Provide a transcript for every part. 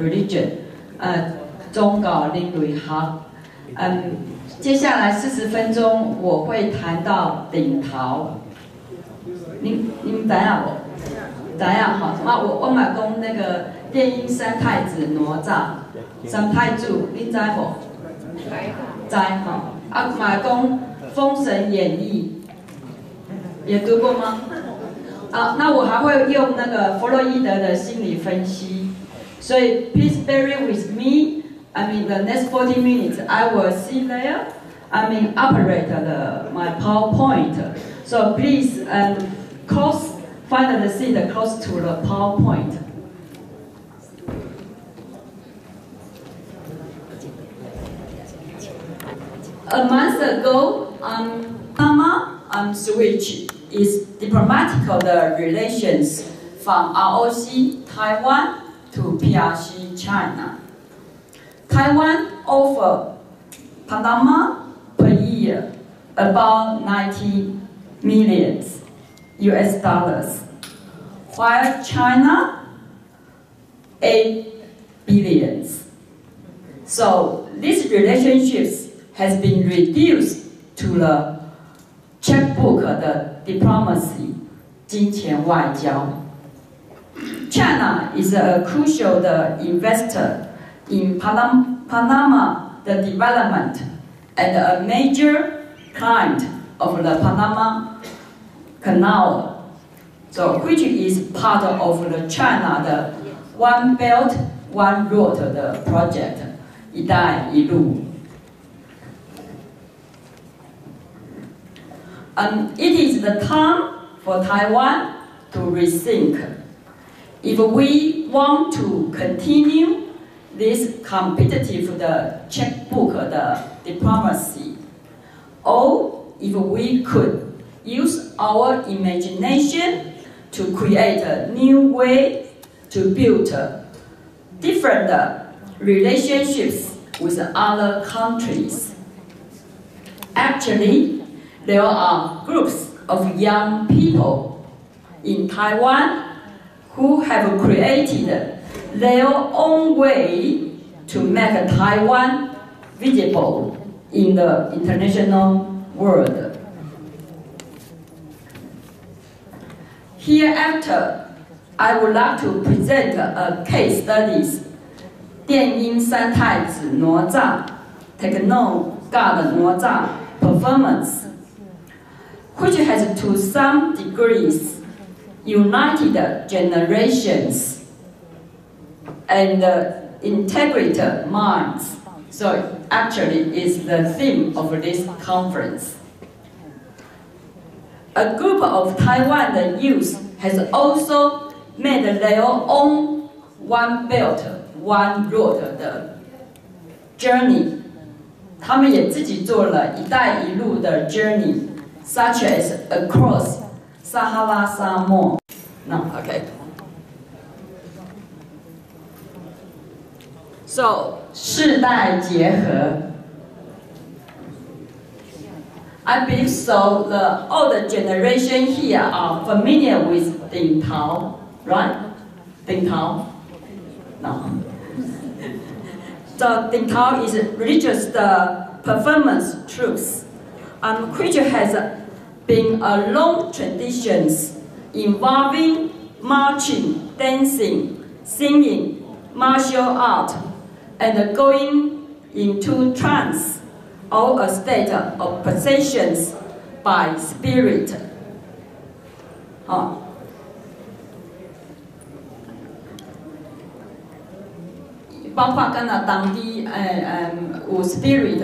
religion， 宗教人类学。接下来40分钟我会谈到顶头。你们知影无？知影吼？我嘛讲那个电音三太子哪吒，三太子，恁知无？知吼。嘛讲《封神演义》，也读过吗？那我还会用那个弗洛伊德的心理分析，所以 please bear with me. I mean the next 40 minutes I will sit there. I mean operate my PowerPoint. So please find the seat close to the PowerPoint. A month ago, Panama switch is diplomatic relations from ROC Taiwan to PRC China. Taiwan offers Panama per year about 90 million US dollars, while China 8 billion. So these relationships has been reduced to the checkbook 的 diplomacy 金钱外交。China is a crucial investor in Panama the development and a major client of the Panama Canal, so which is part of the China the One Belt One Road 的 project 一带一路。It is the time for Taiwan to rethink. If we want to continue this competitive checkbook diplomacy, or if we could use our imagination to create a new way to build different relationships with other countries. Actually, there are groups of young people in Taiwan who have created their own way to make Taiwan visible in the international world. Hereafter, I would like to present a case studies 电音三太子哪吒 Techno God 哪吒 performance, which has to some degrees united generations and integrated minds. So actually is the theme of this conference. A group of Taiwan youth has also made their own One Belt One Road 的 journey. 他们也自己做了一带一路的 journey, such as across Sahara 沙漠。No, okay. So 世代结合。I believe so. The older generation here are familiar with 顶头, right? 顶头? No. So 顶头 is religious performance troops, which has been a long tradition involving marching, dancing, singing, martial art, and going into trance, or a state of possession by spirit. 包括敢若当地有 spirit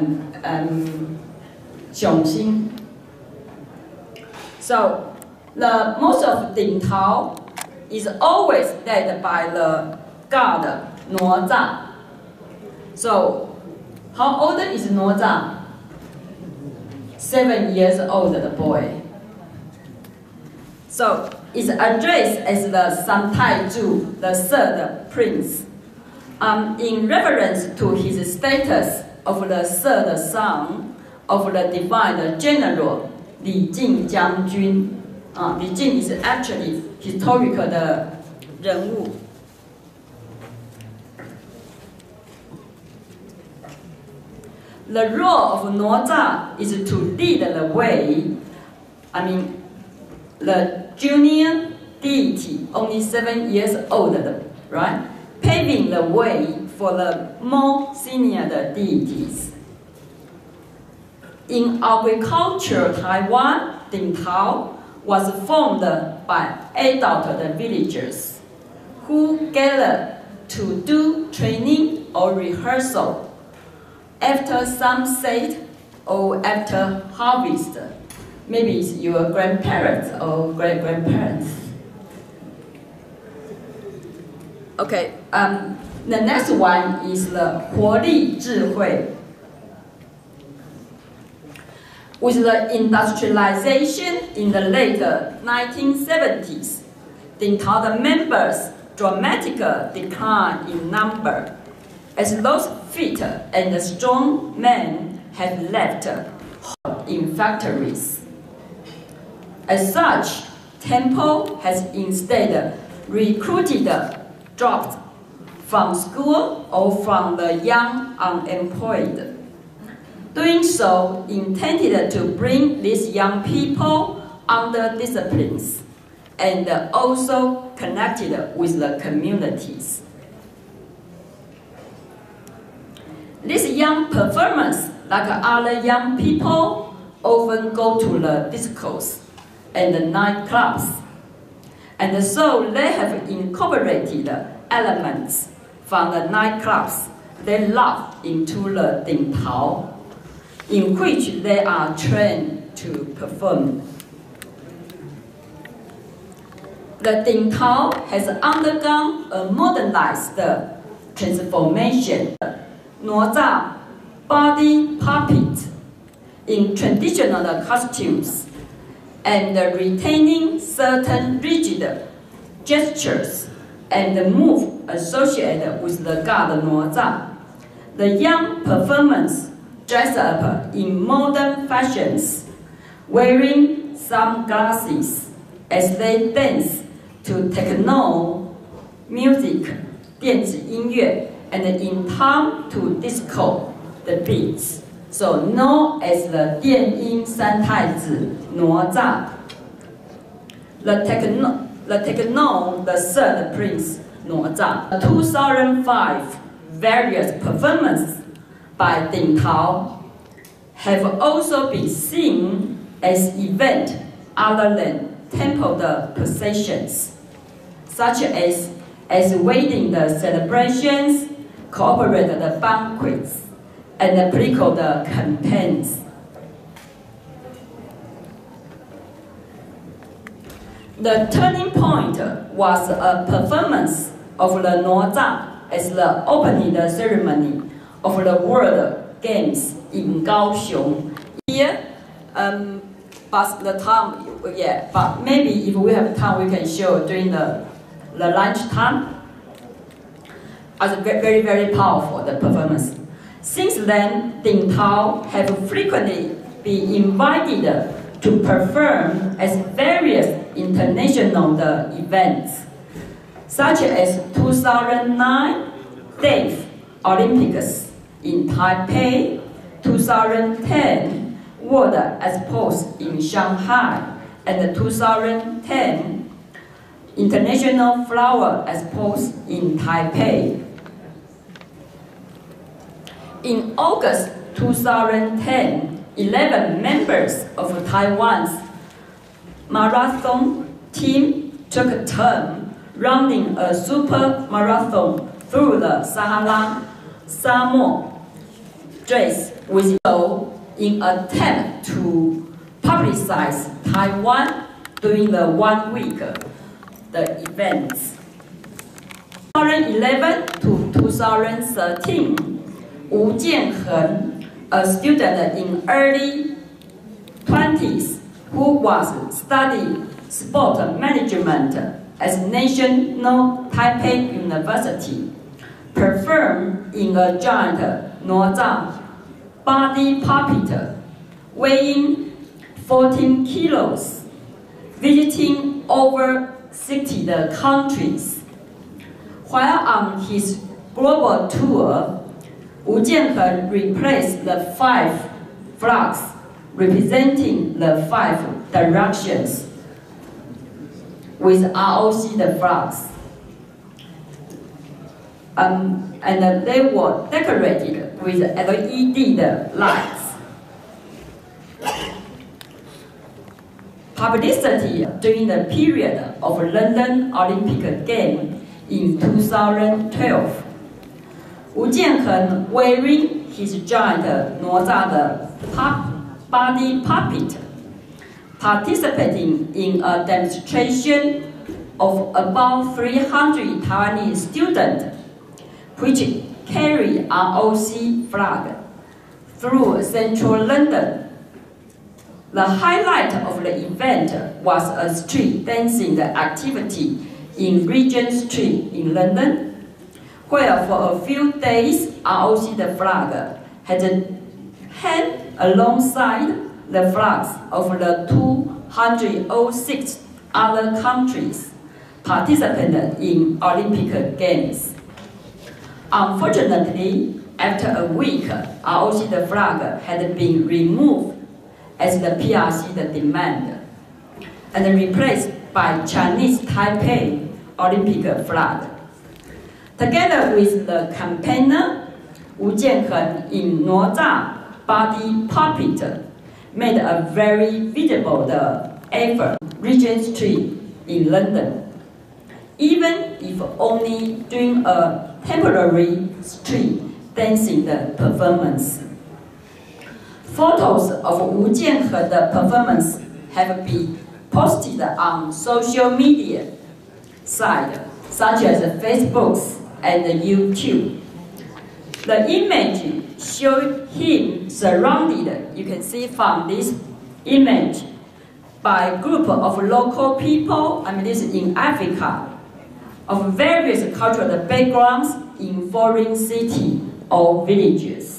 上升。So the most of 顶头 is always led by the god 哪吒。So how old is 哪吒? 7 years old, the boy. So it's addressed as the San Taizhu, the third prince, in reference to his status of the third son of the divine general Li Jing 将军。Li Jing is actually historical 的人物。 The role of Naozha is to lead the way. The junior deity, only 7 years old, right? Paving the way for the more senior deities. In agriculture, Taiwan, Dingtao was formed by adult villagers who gathered to do training or rehearsal after sunset or after harvest. Maybe it's your grandparents or great-grandparents. Okay, the next one is the 活力智慧. With the industrialization in the late 1970s, Dingtao members dramatically declined in number, as those fit and strong men had left in factories. As such, Temple has instead recruited dropped from school or from the young unemployed. Doing so intended to bring these young people under disciplines and also connected with the communities. These young performers, like other young people, often go to the discos and the nightclubs. And so they have incorporated elements from the nightclubs they love into the Dingtao, in which they are trained to perform. The Dingtao has undergone a modernized transformation. Naozha body puppet in traditional costumes and retaining certain rigid gestures and moves associated with the god Naozha. The young performers dress up in modern fashions, wearing sunglasses as they dance to techno music, 电子音乐, and in time to disco, the beats, so known as the 电音三太子 Naozha. The techno, the third prince Naozha. 2005 various performances by Dingtao have also been seen as events other than temple processions, such as wedding celebrations, corporate banquets, and political campaigns. The turning point was a performance of the Naozha as the opening ceremony of the World Games in Kaohsiung. Here, but the time, yeah, but maybe if we have time, we can show during the lunch time. As very, very powerful, the performance. Since then, Dingtao have frequently been invited to perform at various international events, such as 2009 Deaf Olympics in Taipei, 2010 World Expo in Shanghai, and 2010 International Flower Expo in Taipei. In August 2010, 11 members of Taiwan's marathon team took turn running a super marathon through the Sahara Straits with in an attempt to publicize Taiwan during the 1 week the events. 2011 to 2013, Wu Jianheng, a student in early 20s who was studying sport management at National Taipei University, performed in a giant Naozha body puppet weighing 14 kilos, visiting over 60 countries. While on his global tour, Wu Jianheng replaced the 5 flags representing the 5 directions with ROC the flags. And they were decorated with LED lights. Publicity during the period of London Olympic Games in 2012. Wu Jianheng, wearing his giant哪吒body puppet, participating in a demonstration of about 300 Taiwanese students, which carry ROC flag through central London. The highlight of the event was a street dancing activity in Regent Street in London, where for a few days ROC the flag had hung alongside the flags of the 206 other countries participating in Olympic Games. Unfortunately, after a week, ROC the flag had been removed as the PRC demand, and replaced by Chinese Taipei Olympic flag. Together with the campaigner, Wu Jianheng in哪吒body puppet made a very visible effort Regent Street in London, even if only during a temporary street dancing performance. Photos of Wu Jianheng's performance have been posted on social media sites such as Facebook and YouTube. The image shows him surrounded, you can see from this image, by a group of local people, this is in Africa, of various cultural backgrounds in foreign cities or villages.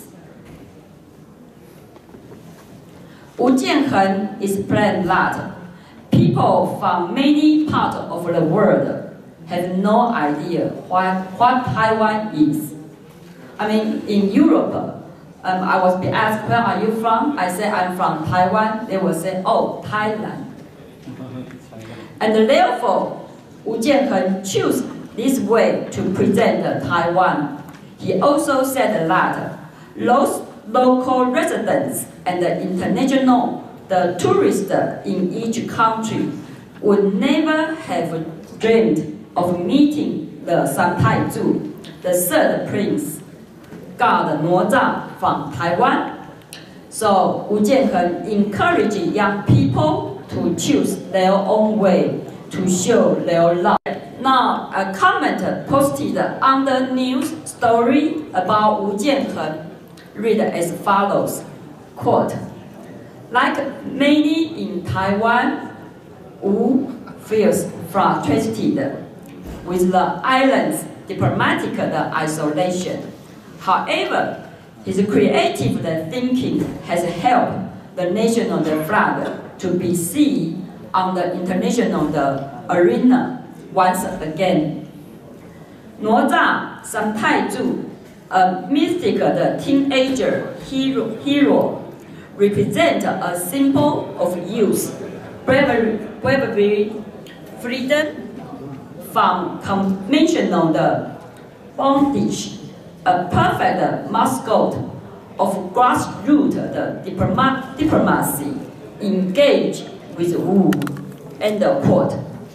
Wu Jianheng explained that people from many parts of the world have no idea what Taiwan is. In Europe, I was asked, where are you from? I said, I'm from Taiwan. They will say, oh, Thailand. And therefore, Wu Jianheng chose this way to present Taiwan. He also said that those local residents and the international tourists in each country would never have dreamed of meeting the Santaizu, the third prince, god哪吒from Taiwan. So Wu Jianheng encouraged young people to choose their own way to show their love. Now, a comment posted under news story about Wu Jianheng read as follows, quote, like many in Taiwan, Wu feels frustrated with the island's diplomatic isolation. However, his creative thinking has helped the national flag to be seen on the international arena once again.哪吒Santaizu, a mystical teenager hero, represents a symbol of youth, bravery, freedom from conventional bondage, a perfect mascot of grassroots diplomacy engaged with Wu, end quote,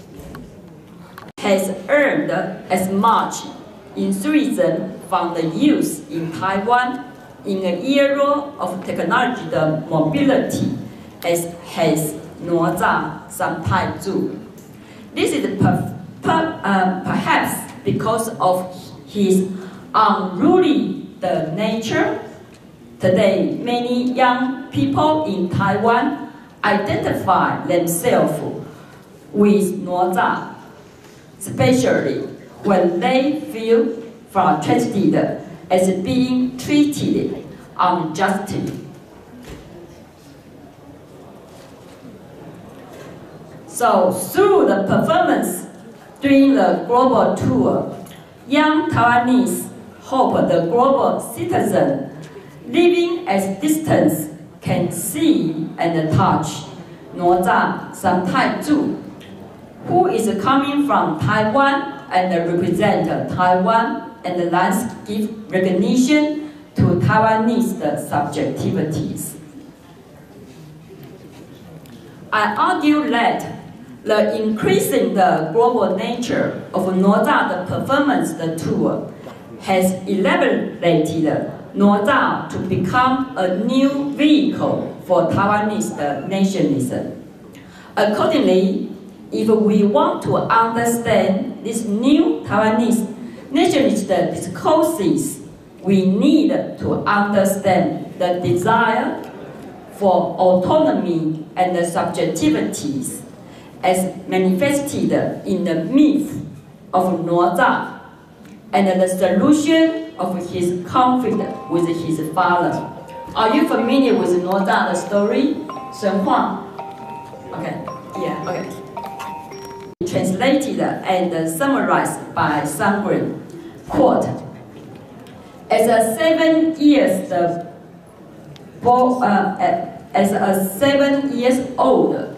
has earned as much enthusiasm from the youth in Taiwan in an era of technological mobility as has哪吒Santaizu. This is perhaps because of his unruly nature. Today, many young people in Taiwan identify themselves with哪吒, especially when they feel frustrated as being treated unjustly. So, through the performance during the global tour, young Taiwanese hope the global citizen living at distance can see and touch Naza Santai Zhu, who is coming from Taiwan and represent Taiwan and thus give recognition to Taiwanese subjectivities. I argue that the increasing the global nature of Naza performance tool has elaborated Naza to become a new vehicle for Taiwanese nationalism. Accordingly, if we want to understand this new Taiwanese nationalist discourses, we need to understand the desire for autonomy and the subjectivities as manifested in the myth of Naza and the solution of his conflict with his father. Are you familiar with Naza story? 神话? Okay, yeah, okay. Translated and summarized by Sangren. Quote, as a 7 years old,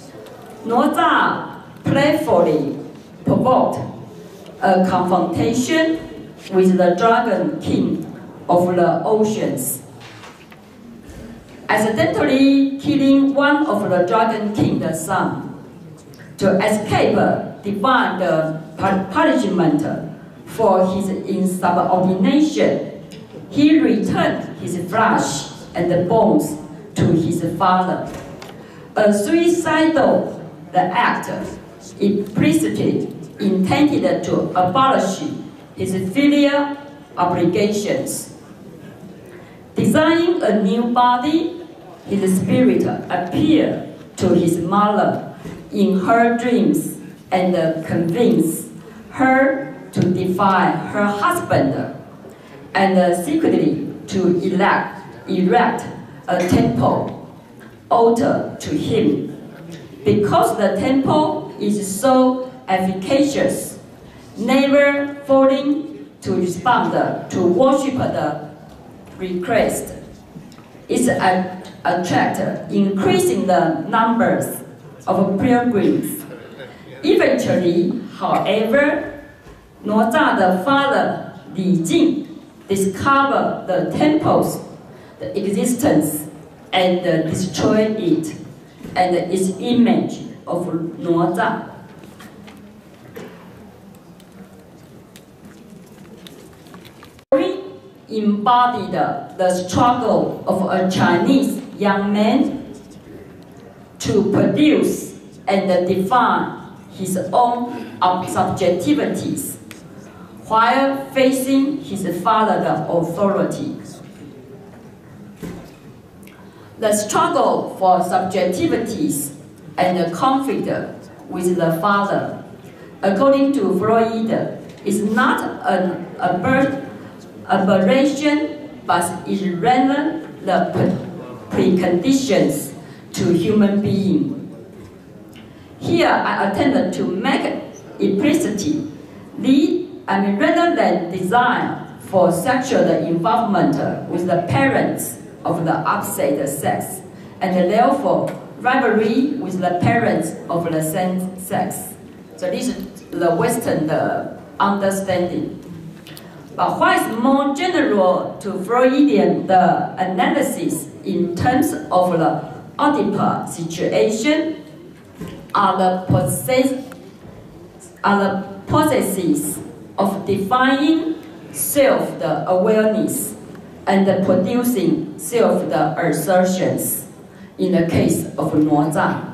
Naza playfully provoked a confrontation with the Dragon King of the Oceans, accidentally killing one of the Dragon King's sons. To escape divine punishment for his insubordination, he returned his flesh and bones to his father. A suicidal act implicitly intended to abolish his filial obligations. Desiring a new body, his spirit appeared to his mother in her dreams and convinced her to defy her husband and secretly to erect a temple altar to him. Because the temple is so efficacious, never failing to respond to worshipper request, it attracts increasing the numbers of pilgrims. Eventually, however, Naza's father Li Jing discovered the temple's existence and destroyed it and its image of Naza. Embodied the struggle of a Chinese young man to produce and define his own subjectivities while facing his father's authority. The struggle for subjectivities and the conflict with the father, according to Freud, is not an aberration, but is rather the preconditions to human being. Here I attempted to make implicit rather than desire for sexual involvement with the parents of the opposite sex, and therefore rivalry with the parents of the same sex. So this is the Western understanding. But what is more general to Freudian analysis in terms of the Oedipal situation are the processes of defining self-awareness and producing self-assertions. In the case of Naza,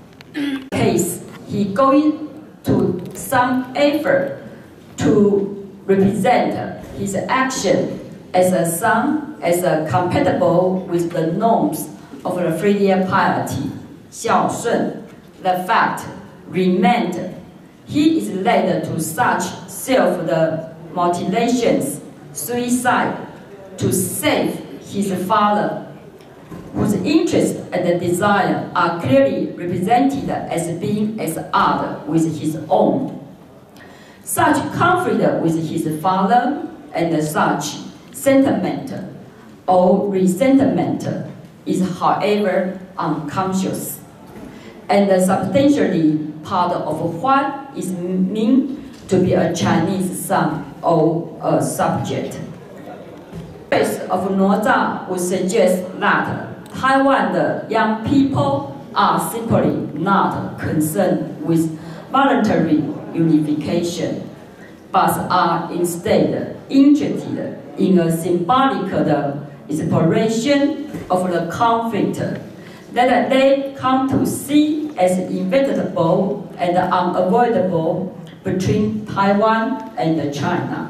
he going to some effort to represent his action as a son, as compatible with the norms of the filial piety, 孝顺. The fact remained he is led to such self-mutilations, suicide, to save his father, whose interest and desire are clearly represented as being as odd with his own. Such conflict with his father and such sentiment or resentment is, however, unconscious, and substantially part of what is meant to be a Chinese son or a subject. The case of Naozha would suggest that Taiwan young people are simply not concerned with voluntary unification, but are instead interested in a symbolic exploration of the conflict that they come to see as inevitable and unavoidable between Taiwan and China.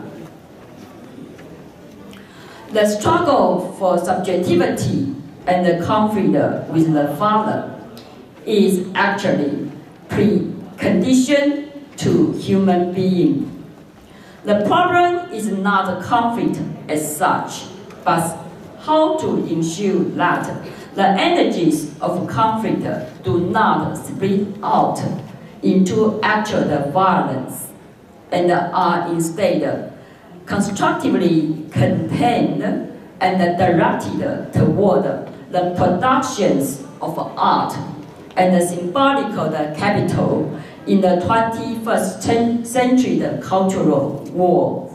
The struggle for subjectivity and the conflict with the father is actually precondition to human being. The problem is not a conflict as such, but how to ensure that the energies of conflict do not split out into actual violence and are instead constructively contained and directed toward the productions of art and the symbolical capital in the 21st century cultural war.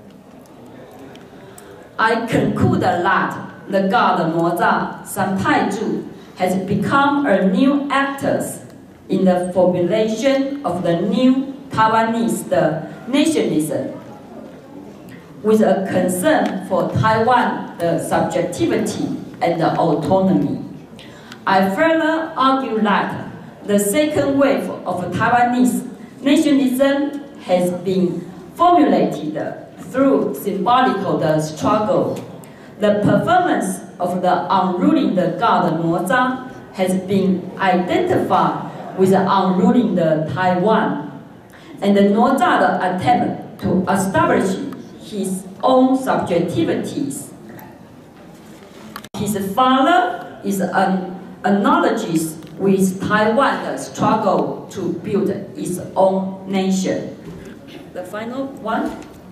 I conclude that the god Naozha San Taizhu has become a new actor in the formulation of the new Taiwanese nationalism, with a concern for Taiwan, the subjectivity and the autonomy. I further argue that the second wave of Taiwanese nationalism has been formulated through symbolical struggle. The performance of the unruling god Naozha has been identified with the unruling Taiwan, and the Naozha attempt to establish his own subjectivities. His father is an analogous with Taiwan's struggle to build its own nation. The final one.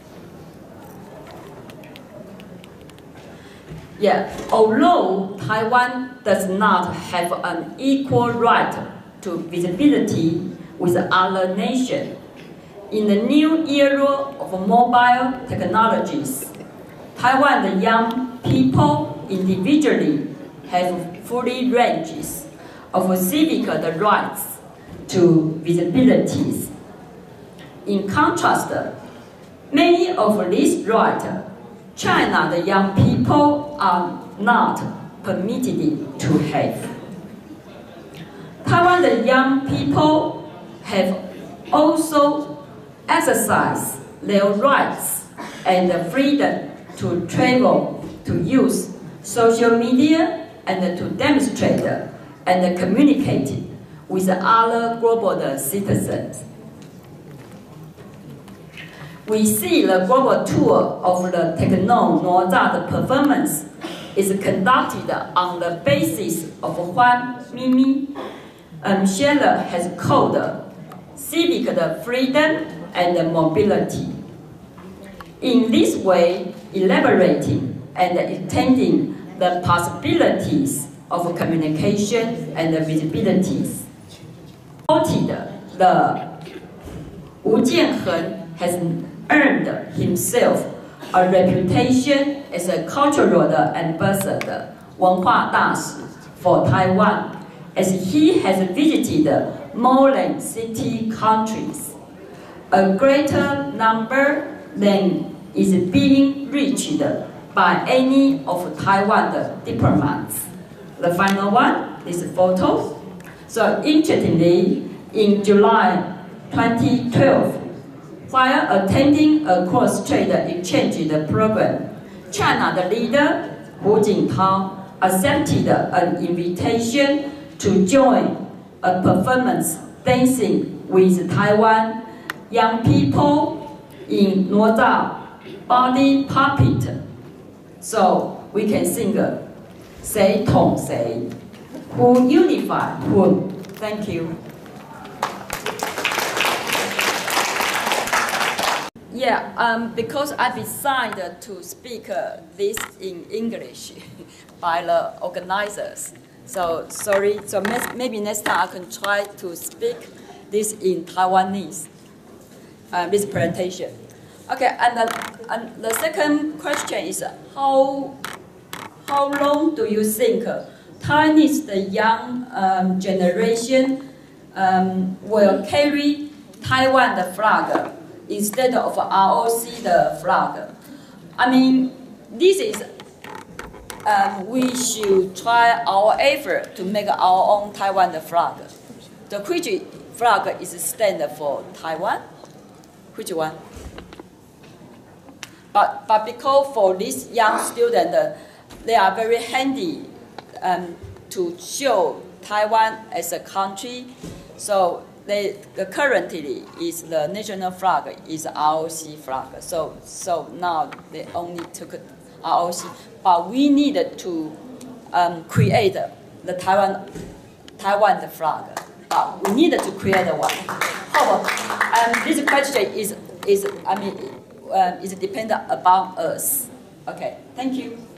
Although Taiwan does not have an equal right to visibility with other nations, in the new era of mobile technologies, Taiwan, the young people individually have fully ranges of civic rights to visibilities. In contrast, many of these rights, China, the young people are not permitted to have. Taiwan, the young people have also exercised their rights and the freedom to travel, to use social media, and to demonstrate and communicate with other global citizens. We see the global tour of the Techno Naozha performance is conducted on the basis of what Mimi Scheller has called civic freedom and mobility. In this way, elaborating and extending the possibilities of communication and visibilities. The Wu Jianheng has earned himself a reputation as a cultural ambassador, 文化大使 for Taiwan, as he has visited more than 60 countries, a greater number than is being reached by any of Taiwan's diplomats. The final one, this photo. So interestingly, in July 2012, while attending a cross-strait exchange program, China, the leader, Hu Jintao, accepted an invitation to join a performance dancing with Taiwan young people in Naozha body puppet. So we can sing Sei Tong Sei, who unify whom. Thank you. Yeah, because I decided to speak this in English by the organizers. So sorry, so maybe next time I can try to speak this in Taiwanese, this presentation. Okay, and the second question is how long do you think Taiwanese, the young generation, will carry Taiwan the flag instead of ROC the flag? I mean, this is, we should try our effort to make our own Taiwan the flag. The which flag is stand for Taiwan? Which one? But because for this young student, they are very handy to show Taiwan as a country. So currently is the national flag is ROC flag. So now they only took ROC, but we needed to create the Taiwan the flag. But we needed to create one. However, this question is dependent upon us. Okay, thank you.